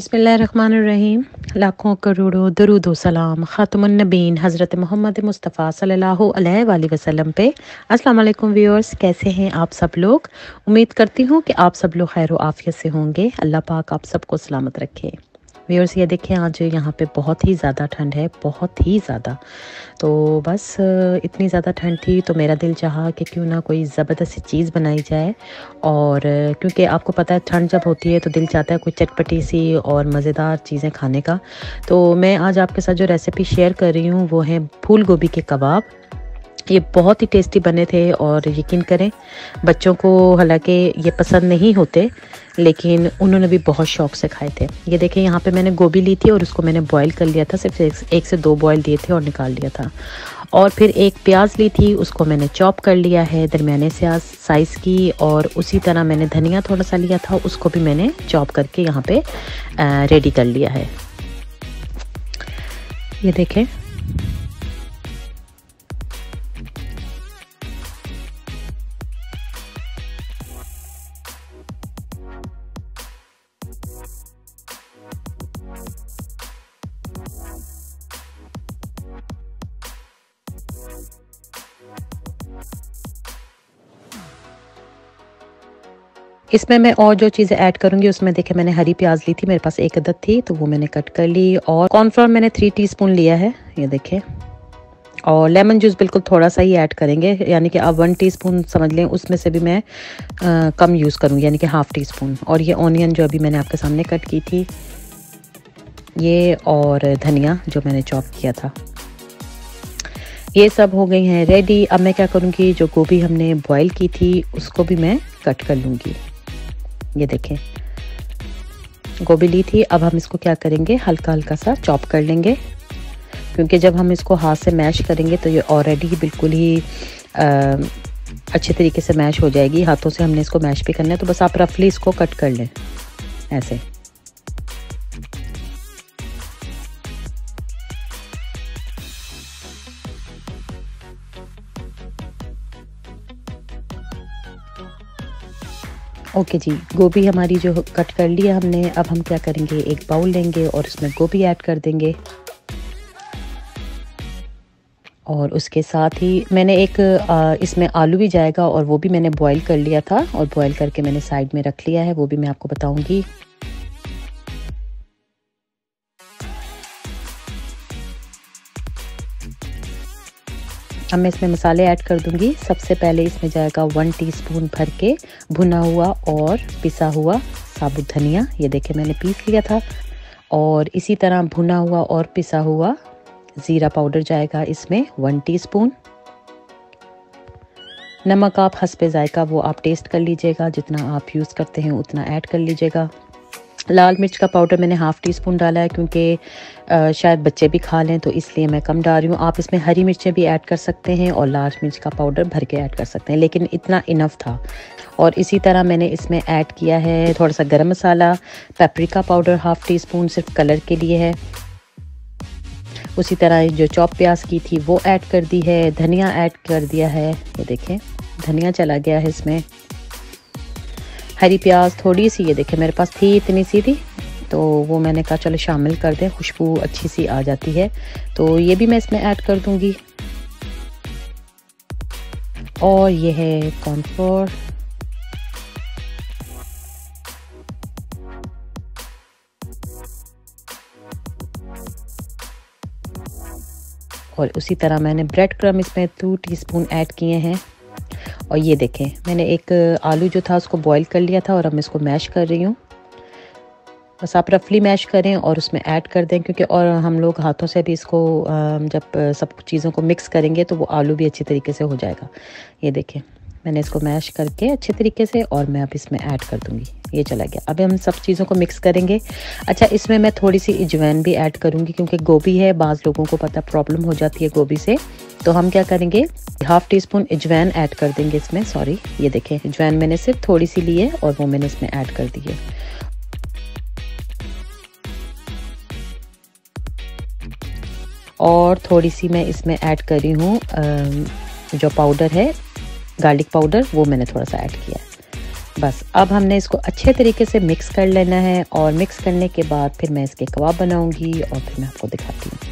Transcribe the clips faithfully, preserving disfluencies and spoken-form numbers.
बिस्मिल्लाहिर्रहमानिर्रहीम। लाखों करोड़ों दरूद व सलाम खातमुन नबीन हज़रत मोहम्मद मुस्तफ़ा सल्लल्लाहु अलैहि वसल्लम पे। अस्सलाम वालेकुम व्यूअर्स, कैसे हैं आप सब लोग। उम्मीद करती हूँ कि आप सब लोग खैर व आफियत से होंगे। अल्लाह पाक आप सबको सलामत रखे। व्यूअर्स, ये देखें आज यहाँ पे बहुत ही ज़्यादा ठंड है, बहुत ही ज़्यादा। तो बस इतनी ज़्यादा ठंड थी तो मेरा दिल चाहा कि क्यों ना कोई ज़बरदस्त सी चीज़ बनाई जाए। और क्योंकि आपको पता है ठंड जब होती है तो दिल चाहता है कोई चटपटी सी और मज़ेदार चीज़ें खाने का। तो मैं आज आपके साथ जो रेसिपी शेयर कर रही हूँ वो है फूल गोभी के कबाब। ये बहुत ही टेस्टी बने थे और यकीन करें बच्चों को हालांकि ये पसंद नहीं होते लेकिन उन्होंने भी बहुत शौक से खाए थे। ये देखें यहाँ पे मैंने गोभी ली थी और उसको मैंने बॉईल कर लिया था, सिर्फ एक, एक से दो बॉईल दिए थे और निकाल लिया था। और फिर एक प्याज ली थी, उसको मैंने चॉप कर लिया है दरमियाने से साइज़ की। और उसी तरह मैंने धनिया थोड़ा सा लिया था, उसको भी मैंने चॉप करके यहाँ पे रेडी कर लिया है। ये देखें इसमें मैं और जो चीज़ें ऐड करूंगी उसमें देखें मैंने हरी प्याज ली थी, मेरे पास एक अदद थी तो वो मैंने कट कर ली। और कॉर्नफ्लोर मैंने थ्री टीस्पून लिया है, ये देखें। और लेमन जूस बिल्कुल थोड़ा सा ही ऐड करेंगे, यानी कि आप वन टीस्पून समझ लें, उसमें से भी मैं आ, कम यूज़ करूँगी, यानी कि हाफ़ टी स्पून। और ये ऑनियन जो अभी मैंने आपके सामने कट की थी ये, और धनिया जो मैंने चॉप किया था, ये सब हो गई हैं रेडी। अब मैं क्या करूँगी, जो गोभी हमने बॉईल की थी उसको भी मैं कट कर लूँगी। ये देखें गोभी ली थी, अब हम इसको क्या करेंगे हल्का हल्का सा चॉप कर लेंगे, क्योंकि जब हम इसको हाथ से मैश करेंगे तो ये ऑलरेडी बिल्कुल ही आ, अच्छे तरीके से मैश हो जाएगी। हाथों से हमने इसको मैश भी करना है, तो बस आप रफली इसको कट कर लें ऐसे। ओके जी, गोभी हमारी जो कट कर लिया हमने, अब हम क्या करेंगे एक बाउल लेंगे और उसमें गोभी ऐड कर देंगे। और उसके साथ ही मैंने एक आ, इसमें आलू भी जाएगा और वो भी मैंने बॉईल कर लिया था और बॉईल करके मैंने साइड में रख लिया है, वो भी मैं आपको बताऊंगी। अब मैं इसमें मसाले ऐड कर दूंगी। सबसे पहले इसमें जाएगा वन टीस्पून भर के भुना हुआ और पिसा हुआ साबुत धनिया, ये देखें मैंने पीस लिया था। और इसी तरह भुना हुआ और पिसा हुआ ज़ीरा पाउडर जाएगा इसमें वन टीस्पून। नमक आप हस्बे जायका वो आप टेस्ट कर लीजिएगा, जितना आप यूज़ करते हैं उतना ऐड कर लीजिएगा। लाल मिर्च का पाउडर मैंने हाफ़ टी स्पून डाला है, क्योंकि शायद बच्चे भी खा लें तो इसलिए मैं कम डाल रही हूँ। आप इसमें हरी मिर्चें भी ऐड कर सकते हैं और लाल मिर्च का पाउडर भर के ऐड कर सकते हैं, लेकिन इतना इनफ था। और इसी तरह मैंने इसमें ऐड किया है थोड़ा सा गरम मसाला, paprika powder half teaspoon, सिर्फ कलर के लिए है। उसी तरह जो चॉप प्याज की थी वो ऐड कर दी है, धनिया ऐड कर दिया है, ये देखें धनिया चला गया है इसमें। हरी प्याज थोड़ी सी, ये देखें मेरे पास थी इतनी सी थी तो वो मैंने कहा चलो शामिल कर दें, खुशबू अच्छी सी आ जाती है, तो ये भी मैं इसमें ऐड कर दूंगी। और ये है कॉर्नफ्लोर, और उसी तरह मैंने ब्रेड क्रम्ब इसमें टू टीस्पून ऐड किए हैं। और ये देखें मैंने एक आलू जो था उसको बॉईल कर लिया था और अब मैं इसको मैश कर रही हूँ। बस आप रफली मैश करें और उसमें ऐड कर दें, क्योंकि और हम लोग हाथों से भी इसको जब सब चीज़ों को मिक्स करेंगे तो वो आलू भी अच्छी तरीके से हो जाएगा। ये देखें मैंने इसको मैश करके अच्छे तरीके से और मैं अब इसमें ऐड कर दूंगी। ये चला गया। अब हम सब चीज़ों को मिक्स करेंगे। अच्छा, इसमें मैं थोड़ी सी अजवाइन भी ऐड करूंगी, क्योंकि गोभी है, बाज़ लोगों को पता प्रॉब्लम हो जाती है गोभी से, तो हम क्या करेंगे हाफ़ टी स्पून अजवाइन ऐड कर देंगे इसमें। सॉरी, ये देखें अजवाइन मैंने सिर्फ थोड़ी सी ली है और वो मैंने इसमें ऐड कर दी है। और थोड़ी सी मैं इसमें ऐड कर रही हूँ जो पाउडर है गार्लिक पाउडर, वो मैंने थोड़ा सा ऐड किया है। बस अब हमने इसको अच्छे तरीके से मिक्स कर लेना है और मिक्स करने के बाद फिर मैं इसके कबाब बनाऊंगी और फिर मैं आपको दिखाती हूँ।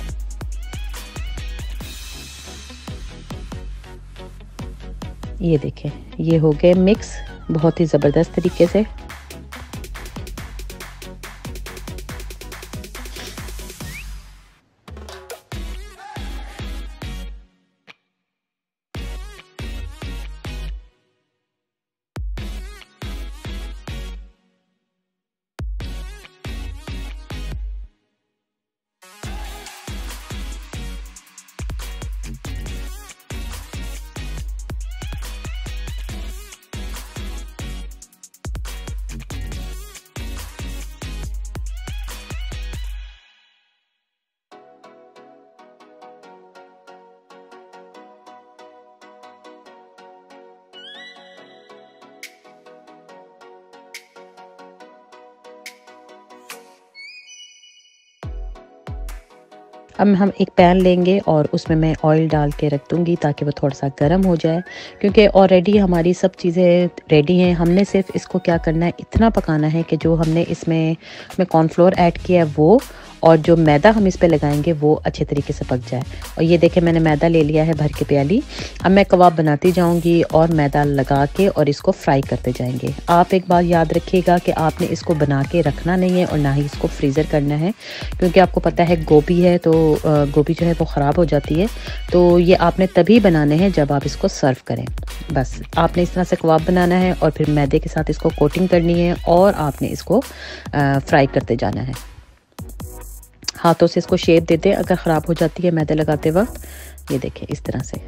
ये देखें, ये हो गए मिक्स बहुत ही ज़बरदस्त तरीके से। अब हम एक पैन लेंगे और उसमें मैं ऑयल डाल के रख दूँगी ताकि वो थोड़ा सा गर्म हो जाए, क्योंकि ऑलरेडी हमारी सब चीज़ें रेडी हैं। हमने सिर्फ इसको क्या करना है, इतना पकाना है कि जो हमने इसमें में कॉर्नफ्लोर ऐड किया है वो, और जो मैदा हम इस पे लगाएंगे वो अच्छे तरीके से पक जाए। और ये देखें, मैंने मैदा ले लिया है भर के प्याली। अब मैं कबाब बनाती जाऊंगी और मैदा लगा के और इसको फ्राई करते जाएंगे। आप एक बात याद रखिएगा कि आपने इसको बना के रखना नहीं है और ना ही इसको फ्रीज़र करना है, क्योंकि आपको पता है गोभी है तो गोभी जो है वो ख़राब हो जाती है। तो ये आपने तभी बनाने हैं जब आप इसको सर्व करें। बस आपने इस तरह से कबाब बनाना है और फिर मैदे के साथ इसको कोटिंग करनी है और आपने इसको फ्राई करते जाना है। हाथों से इसको शेप दे दें अगर ख़राब हो जाती है मैदे लगाते वक्त। ये देखें, इस तरह से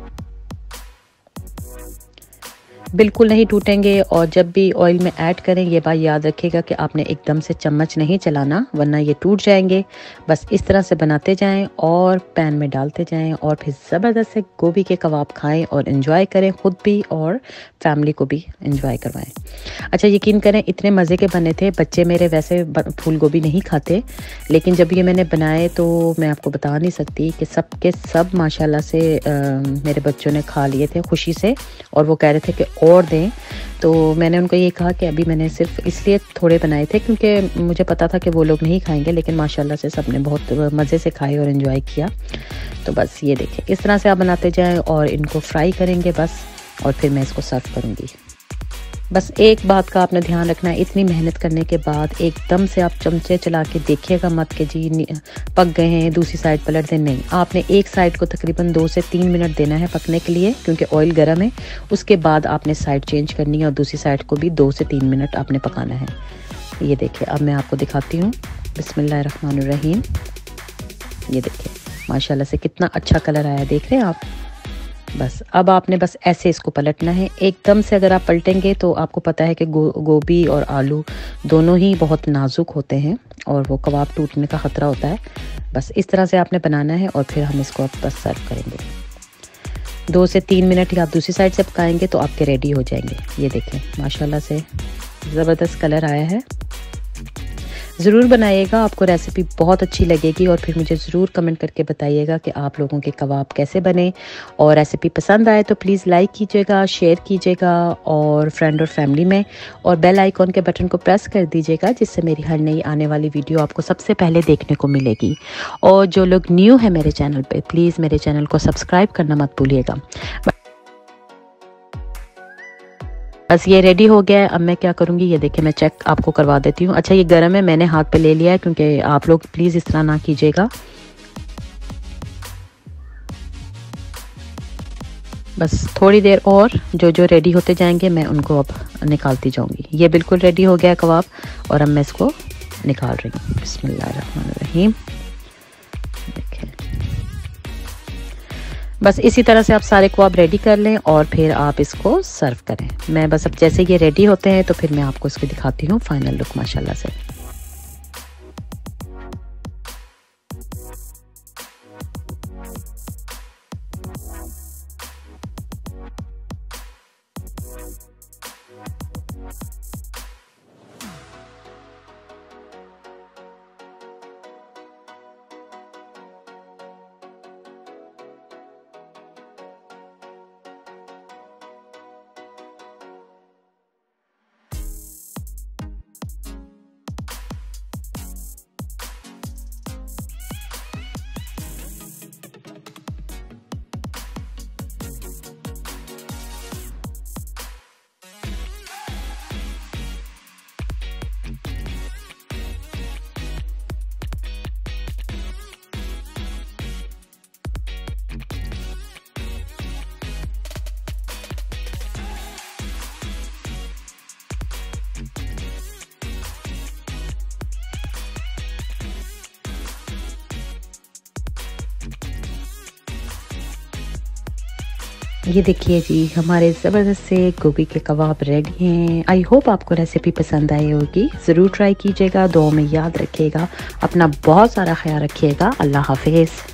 बिल्कुल नहीं टूटेंगे। और जब भी ऑयल में ऐड करें ये बात याद रखिएगा कि आपने एकदम से चम्मच नहीं चलाना, वरना ये टूट जाएंगे। बस इस तरह से बनाते जाएं और पैन में डालते जाएं और फिर ज़बरदस्त से गोभी के कबाब खाएं और एंजॉय करें, ख़ुद भी और फैमिली को भी एंजॉय करवाएं। अच्छा, यकीन करें इतने मज़े के बने थे। बच्चे मेरे वैसे फूल गोभी नहीं खाते, लेकिन जब ये मैंने बनाए तो मैं आपको बता नहीं सकती कि सब के सब माशाल्लाह से आ, मेरे बच्चों ने खा लिए थे खुशी से, और वो कह रहे थे कि और दें। तो मैंने उनको ये कहा कि अभी मैंने सिर्फ इसलिए थोड़े बनाए थे क्योंकि मुझे पता था कि वो लोग नहीं खाएंगे, लेकिन माशाल्लाह से सबने बहुत मज़े से खाए और एंजॉय किया। तो बस ये देखें, इस तरह से आप बनाते जाएं और इनको फ्राई करेंगे बस, और फिर मैं इसको सर्व करूँगी। बस एक बात का आपने ध्यान रखना है, इतनी मेहनत करने के बाद एकदम से आप चमचे चला के देखिएगा मत कि जी पक गए हैं, दूसरी साइड पलट दें। नहीं, आपने एक साइड को तकरीबन दो से तीन मिनट देना है पकने के लिए, क्योंकि ऑयल गर्म है। उसके बाद आपने साइड चेंज करनी है और दूसरी साइड को भी दो से तीन मिनट आपने पकाना है। ये देखिए, अब मैं आपको दिखाती हूँ। बिस्मिल्लाहिर्रहमानिर्रहीम। ये देखिए माशाल्लाह से कितना अच्छा कलर आया, देख रहे हैं आप। बस अब आपने बस ऐसे इसको पलटना है। एकदम से अगर आप पलटेंगे तो आपको पता है कि गो, गोभी और आलू दोनों ही बहुत नाजुक होते हैं और वो कबाब टूटने का ख़तरा होता है। बस इस तरह से आपने बनाना है और फिर हम इसको अब बस सर्व करेंगे। दो से तीन मिनट ही आप दूसरी साइड से पकाएंगे तो आपके रेडी हो जाएंगे। ये देखें माशाल्लाह से ज़बरदस्त कलर आया है। ज़रूर बनाइएगा, आपको रेसिपी बहुत अच्छी लगेगी और फिर मुझे ज़रूर कमेंट करके बताइएगा कि आप लोगों के कबाब कैसे बने। और रेसिपी पसंद आए तो प्लीज़ लाइक कीजिएगा, शेयर कीजिएगा और फ्रेंड और फैमिली में, और बेल आइकॉन के बटन को प्रेस कर दीजिएगा, जिससे मेरी हर नई आने वाली वीडियो आपको सबसे पहले देखने को मिलेगी। और जो लोग न्यू है मेरे चैनल पर, प्लीज़ मेरे चैनल को सब्सक्राइब करना मत भूलिएगा। बस ये रेडी हो गया है। अब मैं क्या करूँगी, ये देखिए मैं चेक आपको करवा देती हूँ। अच्छा, ये गर्म है, मैंने हाथ पे ले लिया है, क्योंकि आप लोग प्लीज़ इस तरह ना कीजिएगा। बस थोड़ी देर और जो जो रेडी होते जाएंगे मैं उनको अब निकालती जाऊँगी। ये बिल्कुल रेडी हो गया कबाब और अब मैं इसको निकाल रही हूँ। बिस्मिल्लाहिर्रहमानिर्रहीम। देखिए, बस इसी तरह से आप सारे को आप रेडी कर लें और फिर आप इसको सर्व करें। मैं बस अब जैसे ये रेडी होते हैं तो फिर मैं आपको इसकी दिखाती हूँ फाइनल लुक माशाल्लाह से। ये देखिए जी, हमारे ज़बरदस्त से गोभी के कबाब रेडी हैं। आई होप आपको रेसिपी पसंद आई होगी। ज़रूर ट्राई कीजिएगा, दुआ में याद रखिएगा, अपना बहुत सारा ख्याल रखिएगा। अल्लाह हाफिज़।